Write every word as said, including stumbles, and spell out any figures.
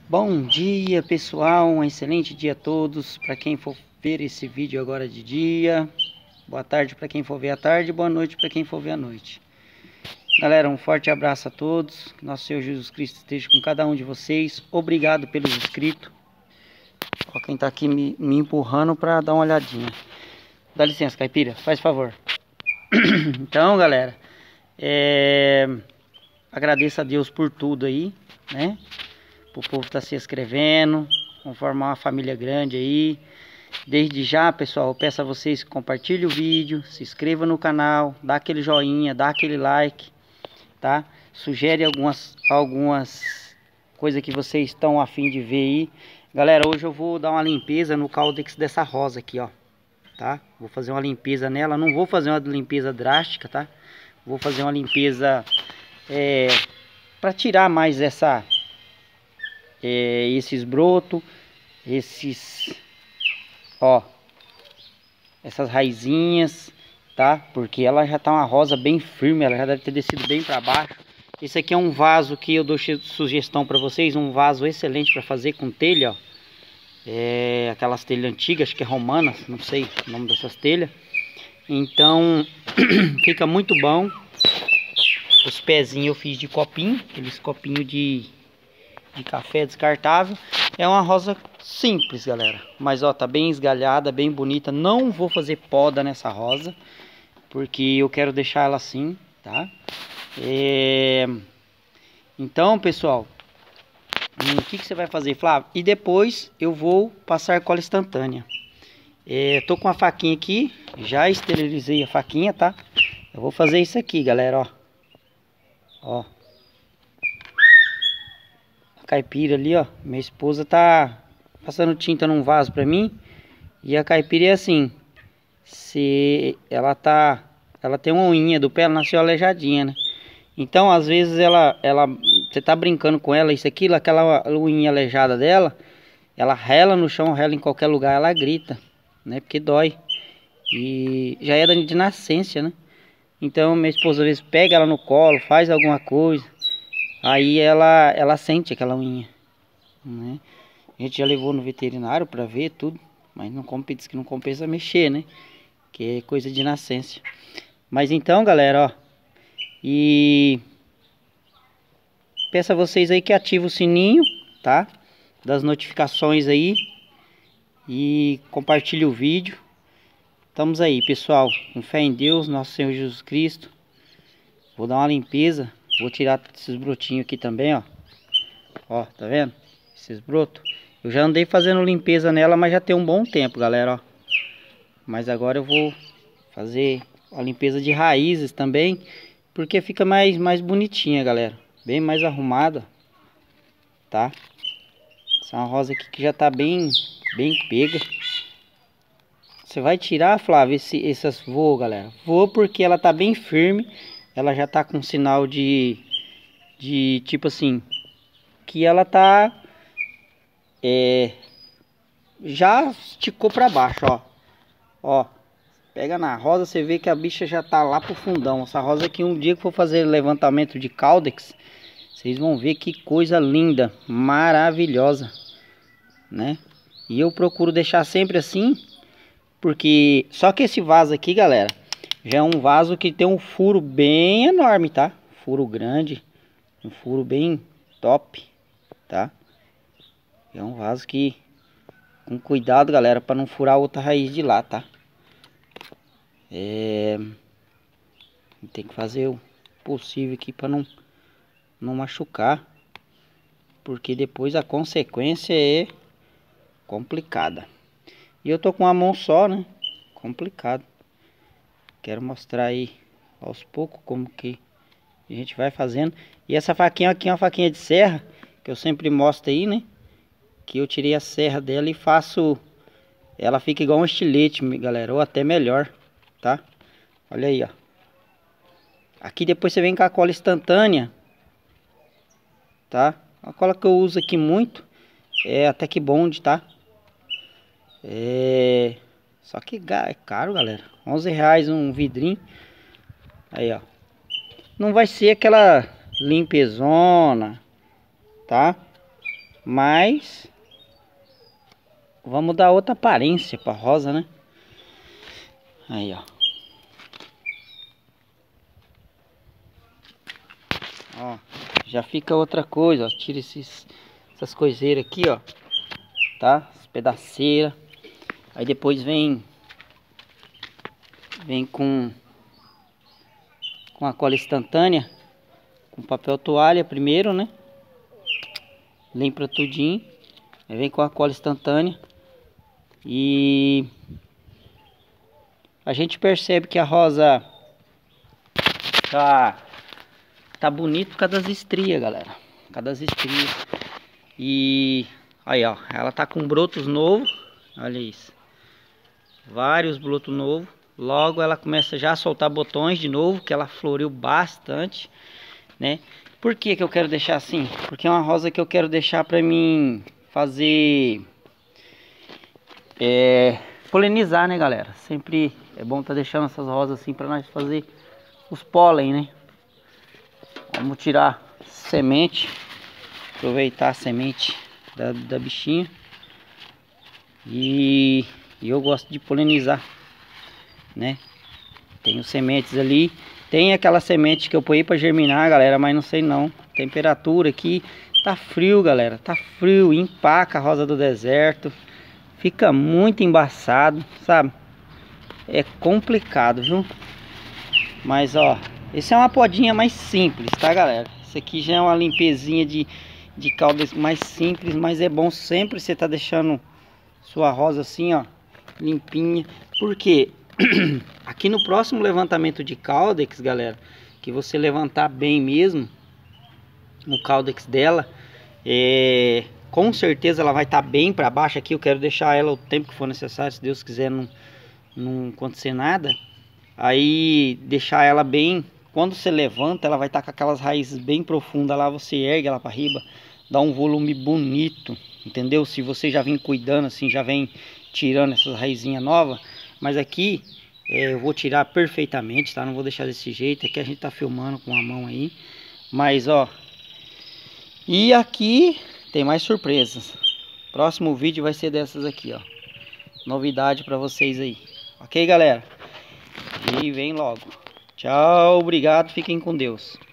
Bom dia, pessoal, um excelente dia a todos. Para quem for ver esse vídeo agora de dia, boa tarde para quem for ver à tarde, boa noite para quem for ver à noite. Galera, um forte abraço a todos. Que nosso Senhor Jesus Cristo esteja com cada um de vocês. Obrigado pelos inscritos. Ó, quem tá aqui me, me empurrando para dar uma olhadinha. Dá licença, Caipira, faz favor. Então, galera, é... agradeço a Deus por tudo aí, né? O povo tá se inscrevendo, vamos formar uma família grande aí. Desde já, pessoal, eu peço a vocês que compartilhem o vídeo, se inscrevam no canal, dá aquele joinha, dá aquele like, tá? Sugere algumas, algumas coisas que vocês estão a fim de ver aí. Galera, hoje eu vou dar uma limpeza no caudex dessa rosa aqui, ó, tá? Vou fazer uma limpeza nela, não vou fazer uma limpeza drástica, tá? Vou fazer uma limpeza é, para tirar mais essa... É, esses brotos, esses, ó, essas raizinhas, tá? Porque ela já tá uma rosa bem firme, ela já deve ter descido bem para baixo. Esse aqui é um vaso que eu dou sugestão para vocês, um vaso excelente para fazer com telha, ó. É, aquelas telhas antigas, acho que é romanas, não sei o nome dessas telhas. Então, fica muito bom. Os pezinhos eu fiz de copinho, aqueles copinhos de... de café descartável. É uma rosa simples, galera, mas ó, tá bem esgalhada, bem bonita. Não vou fazer poda nessa rosa, porque eu quero deixar ela assim, tá? É... Então, pessoal, o que, que você vai fazer, Flávio? E depois eu vou passar cola instantânea. É, tô com a faquinha aqui, já esterilizei a faquinha, tá? Eu vou fazer isso aqui, galera, ó. Ó. Caipira ali, ó, minha esposa tá passando tinta num vaso pra mim. E a caipira é assim, se ela tá, ela tem uma unha do pé, ela nasceu aleijadinha, né? Então às vezes ela, ela, você tá brincando com ela, isso aqui, aquela unha aleijada dela, ela rela no chão, rela em qualquer lugar, ela grita, né? Porque dói. E já é de nascença, né? Então minha esposa às vezes pega ela no colo, faz alguma coisa. Aí ela, ela sente aquela unha, né? A gente já levou no veterinário para ver tudo, mas não compensa, diz que não compensa mexer, né? Que é coisa de nascença. Mas então, galera, ó, e peço a vocês aí que ativem o sininho, tá? Das notificações aí e compartilhe o vídeo. Estamos aí, pessoal, com fé em Deus, nosso Senhor Jesus Cristo. Vou dar uma limpeza. Vou tirar esses brotinhos aqui também, ó. Ó, tá vendo? Esses brotos. Eu já andei fazendo limpeza nela, mas já tem um bom tempo, galera, ó. Mas agora eu vou fazer a limpeza de raízes também, porque fica mais, mais bonitinha, galera. Bem mais arrumada, tá? Essa é uma rosa aqui que já tá bem, bem pega. Você vai tirar, Flávio, esse, essas voa, galera. Voa porque ela tá bem firme. Ela já tá com sinal de, de tipo assim, que ela tá, é, já esticou pra baixo, ó. Ó, pega na rosa, você vê que a bicha já tá lá pro fundão. Essa rosa aqui, um dia que for fazer levantamento de caudex, vocês vão ver que coisa linda, maravilhosa, né? E eu procuro deixar sempre assim, porque só que esse vaso aqui, galera, já é um vaso que tem um furo bem enorme, tá? Furo grande, um furo bem top, tá? É um vaso que, com cuidado, galera, para não furar outra raiz de lá, tá? É... Tem que fazer o possível aqui para não, não machucar, porque depois a consequência é complicada. E eu tô com uma mão só, né? Complicado. Quero mostrar aí aos poucos como que a gente vai fazendo. E essa faquinha aqui é uma faquinha de serra, que eu sempre mostro aí, né? Que eu tirei a serra dela e faço... Ela fica igual um estilete, galera, ou até melhor, tá? Olha aí, ó. Aqui depois você vem com a cola instantânea, tá? A cola que eu uso aqui muito é até que Bond, tá? É... Só que é caro, galera. onze reais um vidrinho. Aí, ó. Não vai ser aquela limpezona, tá? Mas vamos dar outra aparência pra rosa, né? Aí, ó. Ó, já fica outra coisa, ó. Tira esses, essas coiseiras aqui, ó. Tá? As pedaceiras. Aí depois vem Vem com Com a cola instantânea, com papel toalha primeiro, né? Limpa tudinho. Aí vem com a cola instantânea. E a gente percebe que a rosa tá, tá bonito por causa das estrias, galera. Por causa das estrias. E aí, ó, ela tá com brotos novos. Olha isso. Vários brotos novos. Logo ela começa já a soltar botões de novo, que ela floriu bastante, né? Por que que eu quero deixar assim? Porque é uma rosa que eu quero deixar para mim fazer é, polinizar, né, galera? Sempre é bom tá deixando essas rosas assim para nós fazer os pólen, né? Vamos tirar semente, aproveitar a semente da, da bichinha. E, e eu gosto de polinizar, né? Tenho sementes ali. Tem aquela semente que eu ponhi para germinar, galera, mas não sei não. Temperatura aqui tá frio, galera. Tá frio, empaca a rosa do deserto. Fica muito embaçado, sabe? É complicado, viu? Mas ó, esse é uma podinha mais simples, tá, galera? Isso aqui já é uma limpezinha de, de cauda mais simples, mas é bom sempre você tá deixando sua rosa assim, ó, limpinha. Por quê? Aqui no próximo levantamento de caudex, galera, que você levantar bem mesmo o caudex dela, é, com certeza ela vai estar tá bem para baixo aqui. Eu quero deixar ela o tempo que for necessário, se Deus quiser não, não acontecer nada. Aí deixar ela bem, quando você levanta ela vai estar tá com aquelas raízes bem profundas lá, você ergue ela para riba, dá um volume bonito, entendeu? Se você já vem cuidando assim, já vem tirando essas raizinhas novas. Mas aqui é, eu vou tirar perfeitamente, tá? Não vou deixar desse jeito. Aqui a gente tá filmando com a mão aí. Mas ó, e aqui tem mais surpresas. Próximo vídeo vai ser dessas aqui, ó. Novidade pra vocês aí. Ok, galera? E vem logo. Tchau, obrigado, fiquem com Deus.